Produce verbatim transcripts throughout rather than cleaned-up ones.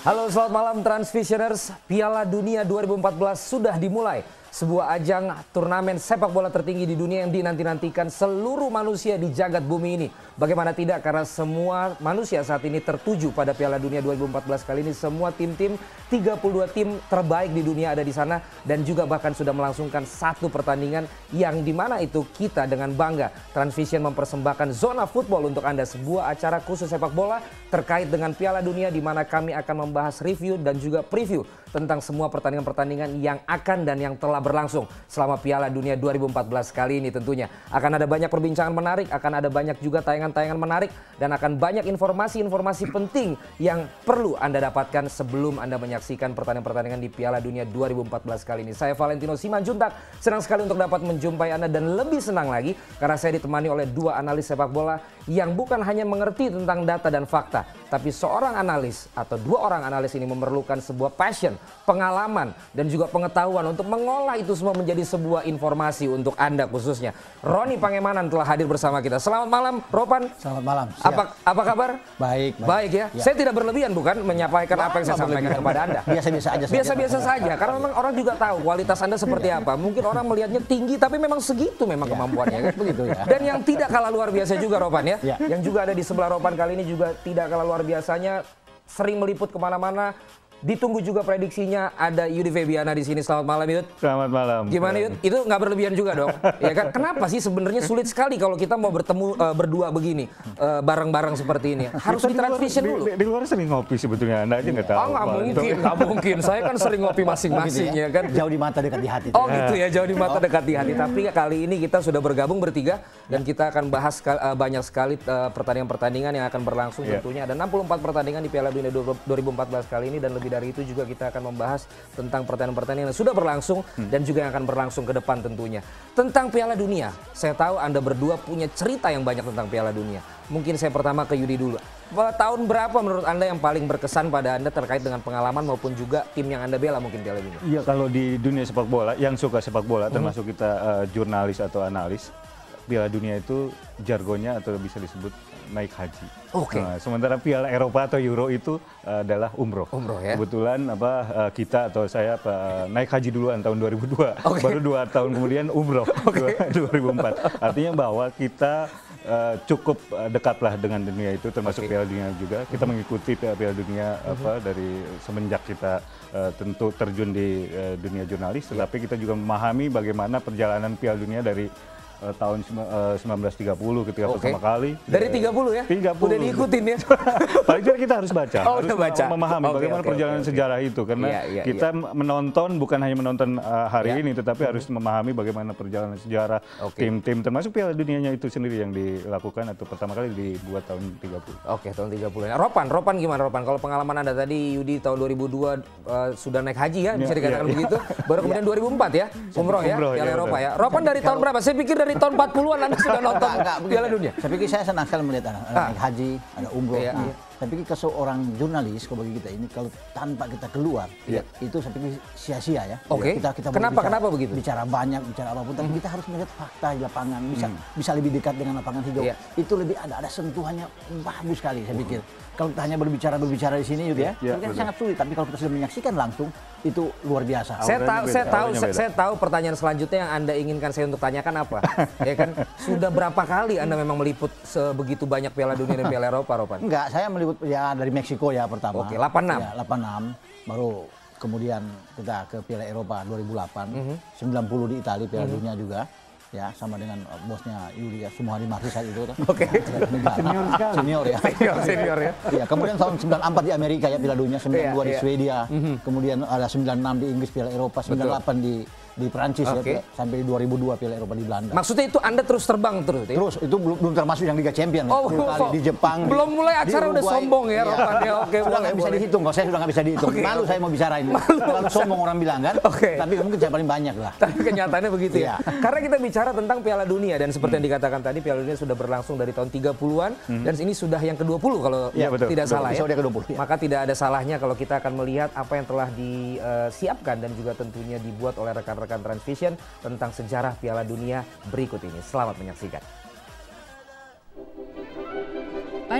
Halo, selamat malam Transvisioners. Piala Dunia dua ribu empat belas sudah dimulai. Sebuah ajang turnamen sepak bola tertinggi di dunia yang dinanti-nantikan seluruh manusia di jagat bumi ini. Bagaimana tidak, karena semua manusia saat ini tertuju pada Piala Dunia dua ribu empat belas kali ini. Semua tim-tim, tiga puluh dua tim terbaik di dunia ada di sana. Dan juga bahkan sudah melangsungkan satu pertandingan yang dimana itu kita dengan bangga Transvision mempersembahkan Zona Football untuk Anda. Sebuah acara khusus sepak bola terkait dengan Piala Dunia di mana kami akan membahas review dan juga preview tentang semua pertandingan-pertandingan yang akan dan yang telah berlangsung selama Piala Dunia dua ribu empat belas kali ini tentunya. Akan ada banyak perbincangan menarik, akan ada banyak juga tayangan-tayangan menarik, dan akan banyak informasi-informasi penting yang perlu Anda dapatkan sebelum Anda menyaksikan pertandingan-pertandingan di Piala Dunia dua ribu empat belas kali ini. Saya Valentino Simanjuntak, senang sekali untuk dapat menjumpai Anda dan lebih senang lagi karena saya ditemani oleh dua analis sepak bola yang bukan hanya mengerti tentang data dan fakta, tapi seorang analis atau dua orang analis ini memerlukan sebuah passion, pengalaman, dan juga pengetahuan untuk mengolah itu semua menjadi sebuah informasi untuk Anda khususnya. Roni Pangemanan telah hadir bersama kita. Selamat malam, Ropan. Selamat malam. Siap. Apa apa kabar? Baik. Baik, baik ya? ya. Saya tidak berlebihan bukan menyampaikan Wah, apa yang saya sampaikan kepada Anda. Biasa-biasa aja. Biasa-biasa saja. Karena memang orang juga tahu kualitas Anda seperti apa. Mungkin orang melihatnya tinggi, tapi memang segitu memang ya. kemampuannya. Kan? Begitu ya. Dan yang tidak kalah luar biasa juga, Ropan ya. ya. Yang juga ada di sebelah Ropan kali ini juga tidak kalah luar biasanya. Sering meliput kemana-mana. Ditunggu juga prediksinya, ada Yudi Febiana di sini. Selamat malam, Yud. Selamat malam. Gimana, Yud? Itu nggak berlebihan juga dong? Ya kan? Kenapa sih sebenarnya sulit sekali kalau kita mau bertemu uh, berdua begini, bareng-bareng uh, seperti ini? Harus di Transvision dulu. Di, di luar sering ngopi sebetulnya, Anda aja nggak tahu. Oh, nggak mungkin, nggak mungkin. Saya kan sering ngopi masing-masing ya kan. Jauh di mata dekat di hati. Oh gitu ya, jauh di mata dekat di hati. Tapi kali ini kita sudah bergabung bertiga dan kita akan bahas uh, banyak sekali pertandingan-pertandingan uh, yang akan berlangsung yeah. tentunya. Ada enam puluh empat pertandingan di Piala Dunia dua ribu empat belas kali ini dan lebih dari itu juga kita akan membahas tentang pertandingan-pertandingan yang sudah berlangsung hmm. dan juga yang akan berlangsung ke depan tentunya. Tentang Piala Dunia, saya tahu Anda berdua punya cerita yang banyak tentang Piala Dunia. Mungkin saya pertama ke Yudi dulu. Tahun berapa menurut Anda yang paling berkesan pada Anda terkait dengan pengalaman maupun juga tim yang Anda bela mungkin Piala Dunia? Iya, kalau di dunia sepak bola, yang suka sepak bola, hmm. termasuk kita uh, jurnalis atau analis, Piala Dunia itu jargonnya atau bisa disebut naik haji. Oke. Okay. Nah, sementara Piala Eropa atau Euro itu uh, adalah umroh. Umroh ya. Kebetulan apa uh, kita atau saya uh, naik haji duluan tahun dua ribu dua. Okay. Baru dua tahun kemudian umroh okay. dua ribu empat. Artinya bahwa kita uh, cukup uh, dekatlah dengan dunia itu, termasuk okay. Piala Dunia juga. Kita mm-hmm. mengikuti Piala Dunia mm-hmm. apa dari semenjak kita uh, tentu terjun di uh, dunia jurnalis, yeah. tetapi kita juga memahami bagaimana perjalanan Piala Dunia dari Uh, tahun uh, sembilan belas tiga puluh ketika okay. pertama kali. Dari tiga puluh ya? tiga puluh. Udah diikutin ya? Paling tidak kita harus baca. Oh, harus baca. memahami okay, bagaimana okay, perjalanan okay, sejarah okay. itu. Karena yeah, yeah, kita yeah. menonton, bukan hanya menonton uh, hari yeah. ini, tetapi mm-hmm. harus memahami bagaimana perjalanan sejarah tim-tim, okay. termasuk Piala Dunianya itu sendiri yang dilakukan atau pertama kali dibuat tahun tiga puluh. Oke, okay, tahun tiga puluh. Nah, Ropan, Ropan gimana Ropan? Kalau pengalaman Anda tadi Yudi tahun dua ribu dua uh, sudah naik haji ya, bisa dikatakan yeah, begitu. Yeah. Baru kemudian dua ribu empat ya, umroh ya, Piala ya, Eropa ya. Ropan dari tahun berapa? Saya pikir dari tahun empat puluhan sudah nonton Piala Dunia. Saya pikir saya senang sekali melihat anak ah. haji, ada umroh. Iya, nah, iya. Saya pikir ke seorang jurnalis, kalau bagi kita ini, kalau tanpa kita keluar, iya. itu saya pikir sia-sia ya. Oke. Okay. Kita, kita kenapa? Bicara, kenapa begitu? Bicara banyak, bicara apapun, tapi hmm. kita harus melihat fakta di lapangan, bisa hmm. bisa lebih dekat dengan lapangan hijau. Iya. Itu lebih ada ada sentuhannya bagus sekali, saya pikir. Hmm. Kalau kita hanya berbicara berbicara di sini, gitu ya, ya kan sangat sulit. Tapi kalau kita sudah menyaksikan langsung, itu luar biasa. Saya tahu, saya tahu, saya, saya tahu pertanyaan selanjutnya yang Anda inginkan saya untuk tanyakan apa. Ya kan, sudah berapa kali Anda memang meliput sebegitu banyak Piala Dunia dan Piala Eropa, Ropan? Enggak, saya meliput ya dari Meksiko ya pertama. Oke, delapan enam. Ya, delapan enam. Baru kemudian kita ke Piala Eropa dua ribu delapan, mm-hmm. sembilan puluh di Italia Piala mm-hmm. Dunia juga. Ya, sama dengan bosnya Yudi ya, semua hari Marti saat itu. Oke. Senior sekali. Senior ya. Senior, senior ya. Iya, kemudian tahun sembilan puluh empat di Amerika ya Piala Dunia, sembilan puluh dua yeah, di yeah. Swedia. Mm-hmm. Kemudian ada sembilan puluh enam di Inggris Piala Eropa, sembilan puluh delapan di di Perancis okay. ya, sampai dua ribu dua Piala Eropa di Belanda. Maksudnya itu Anda terus terbang terus? Ya? Terus, itu belum, belum termasuk yang Liga Champions. Oh, sepuluh kali di Jepang. Belum di, mulai acara udah sombong ya, Ropan ya. Oke, sudah nggak bisa dihitung, kalau saya sudah nggak bisa dihitung. Okay, Malu okay. saya mau bicara ini. Terlalu sombong orang bilang kan. Okay. Tapi mungkin saya paling banyak lah. Tapi kenyataannya begitu ya. Karena kita bicara tentang Piala Dunia dan seperti hmm. yang dikatakan tadi, Piala Dunia sudah berlangsung dari tahun tiga puluhan hmm. dan ini sudah yang ke dua puluh kalau ya, betul, tidak betul, salah ya. ke dua puluh, ya. Maka tidak ada salahnya kalau kita akan melihat apa yang telah disiapkan dan juga tentunya dibuat oleh rekan-rekan Transvision tentang sejarah Piala Dunia berikut ini. Selamat menyaksikan.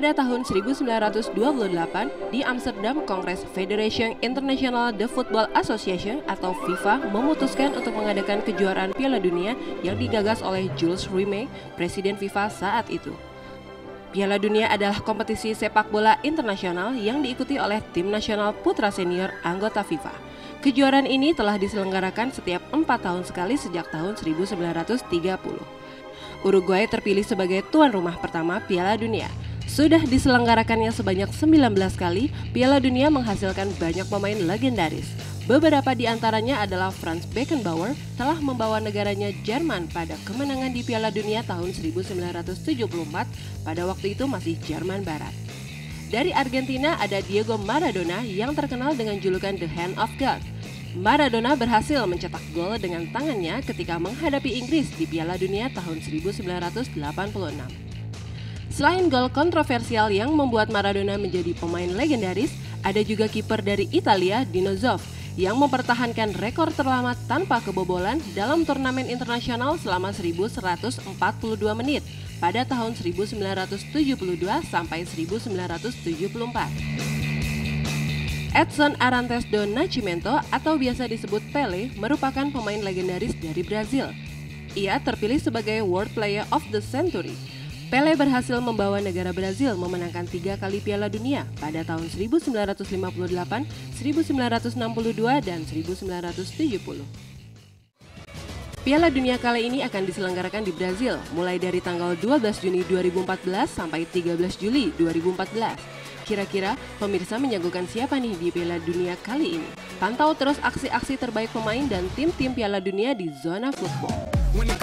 Pada tahun seribu sembilan ratus dua puluh delapan, di Amsterdam, Kongres Federation International de Football Association atau FIFA memutuskan untuk mengadakan kejuaraan Piala Dunia yang digagas oleh Jules Rimet, Presiden FIFA saat itu. Piala Dunia adalah kompetisi sepak bola internasional yang diikuti oleh tim nasional putra senior anggota FIFA. Kejuaraan ini telah diselenggarakan setiap empat tahun sekali sejak tahun seribu sembilan ratus tiga puluh. Uruguay terpilih sebagai tuan rumah pertama Piala Dunia. Sudah diselenggarakannya sebanyak sembilan belas kali, Piala Dunia menghasilkan banyak pemain legendaris. Beberapa di antaranya adalah Franz Beckenbauer telah membawa negaranya Jerman pada kemenangan di Piala Dunia tahun seribu sembilan ratus tujuh puluh empat, pada waktu itu masih Jerman Barat. Dari Argentina ada Diego Maradona yang terkenal dengan julukan The Hand of God. Maradona berhasil mencetak gol dengan tangannya ketika menghadapi Inggris di Piala Dunia tahun seribu sembilan ratus delapan puluh enam. Selain gol kontroversial yang membuat Maradona menjadi pemain legendaris, ada juga kiper dari Italia, Dino Zoff, yang mempertahankan rekor terlama tanpa kebobolan dalam turnamen internasional selama seribu seratus empat puluh dua menit pada tahun seribu sembilan ratus tujuh puluh dua sampai seribu sembilan ratus tujuh puluh empat. Edson Arantes do Nascimento atau biasa disebut Pele merupakan pemain legendaris dari Brazil. Ia terpilih sebagai World Player of the Century. Pele berhasil membawa negara Brazil memenangkan tiga kali Piala Dunia pada tahun seribu sembilan ratus lima puluh delapan, seribu sembilan ratus enam puluh dua, dan seribu sembilan ratus tujuh puluh. Piala Dunia kali ini akan diselenggarakan di Brazil mulai dari tanggal dua belas Juni dua ribu empat belas sampai tiga belas Juli dua ribu empat belas. Kira-kira pemirsa menjagokan siapa nih di Piala Dunia kali ini? Pantau terus aksi-aksi terbaik pemain dan tim-tim Piala Dunia di Zona Football.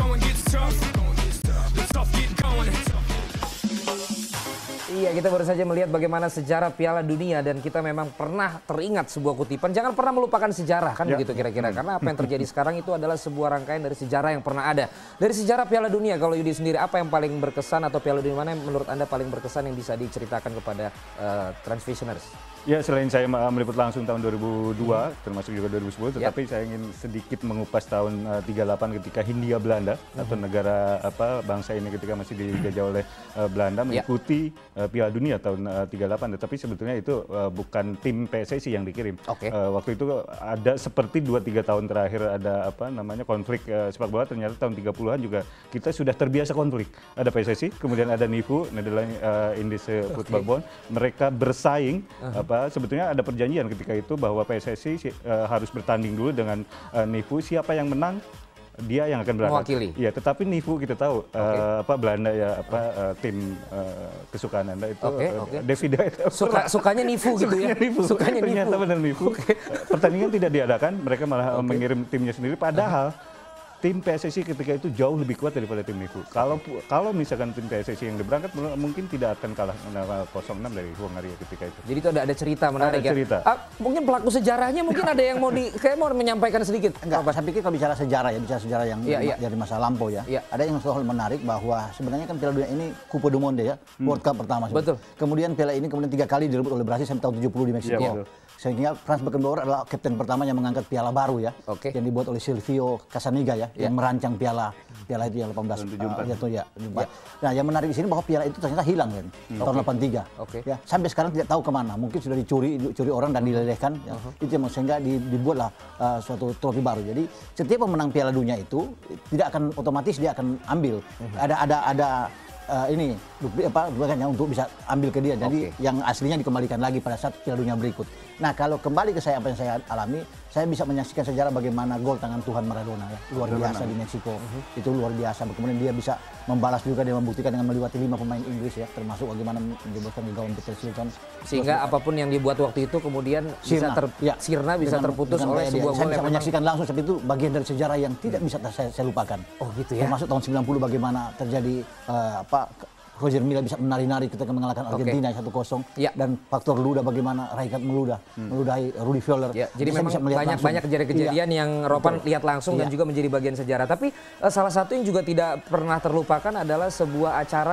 Iya, kita baru saja melihat bagaimana sejarah Piala Dunia dan kita memang pernah teringat sebuah kutipan. Jangan pernah melupakan sejarah, kan ya, begitu kira-kira. Karena apa yang terjadi sekarang itu adalah sebuah rangkaian dari sejarah yang pernah ada. Dari sejarah Piala Dunia, kalau Yudi sendiri apa yang paling berkesan atau Piala Dunia mana yang menurut Anda paling berkesan yang bisa diceritakan kepada uh, Transvisioners? Ya, selain saya meliput langsung tahun dua ribu dua, hmm. termasuk juga dua ribu sepuluh, tetapi ya, saya ingin sedikit mengupas tahun uh, tiga puluh delapan ketika Hindia Belanda hmm. atau negara apa bangsa ini ketika masih dijajah oleh uh, Belanda mengikuti ya. uh, Piala Dunia tahun uh, tiga puluh delapan, tetapi sebetulnya itu uh, bukan tim P S S I yang dikirim. Okay. Uh, waktu itu ada seperti dua tiga tahun terakhir ada apa namanya konflik uh, sepak bola, ternyata tahun tiga puluhan juga kita sudah terbiasa konflik. Ada P S S I, kemudian ada N I F U, Netherlands uh, Indies Football okay. Bond. Mereka bersaing uh-huh. apa sebetulnya ada perjanjian ketika itu bahwa P S S I uh, harus bertanding dulu dengan uh, N I F U, siapa yang menang dia yang akan berangkat. Mewakili. Iya, tetapi N I F U kita tahu okay. uh, apa Belanda ya apa uh, tim uh, kesukaan Anda itu okay, uh, okay. Davida itu suka sukanya N I F U gitu ya. Sukanya N I F U. Ternyata benar N I F U. Okay. Pertandingan tidak diadakan, mereka malah okay. mengirim timnya sendiri padahal tim P S S I ketika itu jauh lebih kuat daripada tim N I F U. Kalau kalau misalkan tim P S S I yang berangkat mungkin tidak akan kalah nol enam dari Hungaria ketika itu. Jadi itu ada ada cerita menarik ada ya. Cerita. Ah, mungkin pelaku sejarahnya mungkin ada yang mau di kayak mau menyampaikan sedikit. Enggak, saya pikir kalau bicara sejarah ya, bicara sejarah yang ya, dari, ya. dari masa lampau ya. ya. Ada yang soal menarik bahwa sebenarnya kan Piala Dunia ini Copa du Monde ya, hmm. World Cup pertama. Betul. Kemudian Piala ini kemudian tiga kali direbut oleh Brasil sampai tahun tujuh puluh di Meksiko. Ya, sehingga Franz Beckenbauer adalah kapten pertama yang mengangkat piala baru ya, okay. yang dibuat oleh Silvio Casaniga ya, yeah. yang merancang piala piala itu yang delapan belas tujuh puluh empat. Uh, itu ya, ya. Nah, yang menarik di sini bahwa piala itu ternyata hilang kan, hmm. tahun okay. delapan puluh tiga. Okay. Ya, sampai sekarang tidak tahu kemana, mungkin sudah dicuri dicuri orang dan dilelehkan. Ya. Uh-huh. Itu yang sehingga dibuatlah uh, suatu trofi baru. Jadi setiap pemenang Piala Dunia itu tidak akan otomatis dia akan ambil. Uh-huh. Ada ada ada Uh, ini apa bukannya untuk bisa ambil ke dia, jadi okay. yang aslinya dikembalikan lagi pada saat Piala Dunia berikut. Nah, kalau kembali ke saya apa yang saya alami, saya bisa menyaksikan sejarah bagaimana gol tangan Tuhan Maradona ya, luar biasa di Meksiko. Uh-huh. Itu luar biasa. Kemudian dia bisa membalas juga, dia membuktikan dengan melewati lima pemain Inggris ya, termasuk bagaimana menjeboskan di gawang Peter Shilton. Sehingga terus, apapun yang dibuat waktu itu kemudian sirna. bisa ter, ya. sirna bisa dengan, terputus dengan oleh sebuah gol. Saya bisa menyaksikan langsung seperti itu, bagian dari sejarah yang tidak bisa saya, saya lupakan. Oh gitu ya. Termasuk tahun sembilan puluh bagaimana terjadi uh, apa Roger Milla bisa menari-nari ketika mengalahkan Argentina satu kosong okay. ya. Dan faktor Luda bagaimana Rijkaard meludah, hmm. meludahi Rudi Völler. Ya, jadi memang banyak-banyak kejadian-kejadian ya. yang Ropan Betul. lihat langsung ya. dan juga menjadi bagian sejarah. Tapi uh, salah satu yang juga tidak pernah terlupakan adalah sebuah acara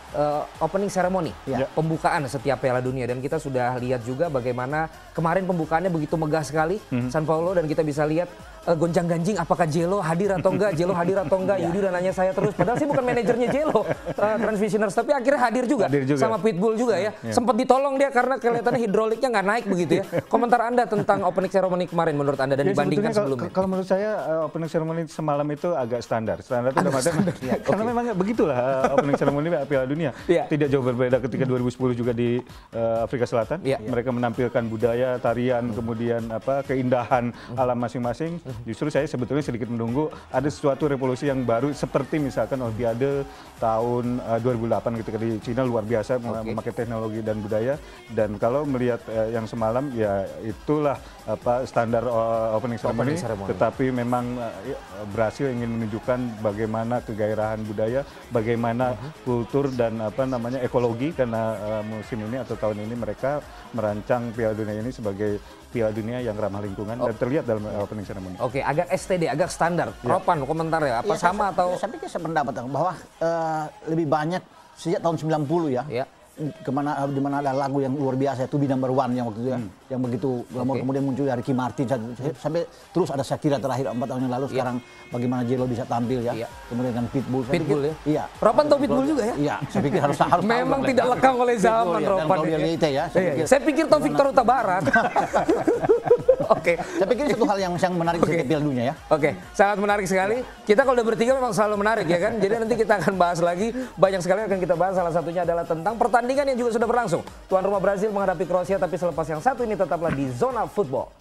uh, opening ceremony, ya. pembukaan setiap Piala Dunia, dan kita sudah lihat juga bagaimana kemarin pembukaannya begitu megah sekali, mm-hmm. San Paulo, dan kita bisa lihat uh, gonjang-ganjing apakah Jelo hadir atau enggak, Jelo hadir atau enggak, Yudi udah nanya saya terus, padahal sih bukan manajernya Jelo, uh, Transvisioners, tapi akhirnya hadir juga, hadir juga sama Pitbull juga ya, yeah. sempat ditolong dia karena kelihatannya hidroliknya nggak naik begitu ya. Komentar Anda tentang opening ceremony kemarin menurut Anda dan ya, dibandingkan sebelumnya? Kalau menurut saya uh, opening ceremony semalam itu agak standar, standar itu udah standar, ya, karena okay. memang begitulah uh, opening ceremony Piala Dunia, yeah. tidak jauh berbeda ketika dua ribu sepuluh juga di uh, Afrika Selatan, yeah. mereka menampilkan budaya, tarian, mm. kemudian apa keindahan mm. alam masing-masing. Mm. Justru saya sebetulnya sedikit menunggu ada sesuatu revolusi yang baru seperti misalkan Olimpiade tahun uh, dua ribu delapan ketika di Cina luar biasa okay. memakai teknologi dan budaya, dan kalau melihat uh, yang semalam ya itulah apa standar uh, opening ceremony, opening ceremony, tetapi memang uh, berhasil ingin menunjukkan bagaimana kegairahan budaya, bagaimana uh-huh. kultur dan apa namanya ekologi, karena uh, musim ini atau tahun ini mereka merancang Piala Dunia ini sebagai Piala Dunia yang ramah lingkungan oh. dan terlihat dalam uh, opening ceremony. Oke, okay, agak S T D, agak standar. Ya. Ropan, komentar ya, apa ya, sama saya, atau? Ya, saya pikir sependapat bahwa uh, lebih banyak sejak tahun sembilan puluh ya. ya. Kemana di mana ada lagu yang luar biasa itu be number one yang waktu itu ya, hmm. yang begitu okay. kemudian muncul dari Ricky Martin sampai terus ada Shakira terakhir empat tahun yang lalu, yeah. sekarang bagaimana Jelo bisa tampil ya, yeah. kemudian kan Pitbull. Pitbull pikir, ya. Iya. Ropan tahu Pitbull juga ya? Iya, saya pikir harus harus. Memang tidak lekang oleh zaman ya, Ropan. Ya, ya, saya, pikir, saya pikir tahu Victor Huta Barat. Oke, okay. saya pikir itu satu hal yang yang menarik okay. di Piala Dunia ya. Oke, okay. sangat menarik sekali. Kita kalau udah bertiga memang selalu menarik ya kan. Jadi nanti kita akan bahas lagi, banyak sekali akan kita bahas. Salah satunya adalah tentang pertandingan yang juga sudah berlangsung. Tuan rumah Brazil menghadapi Kroasia, tapi selepas yang satu ini tetaplah di Zona Football.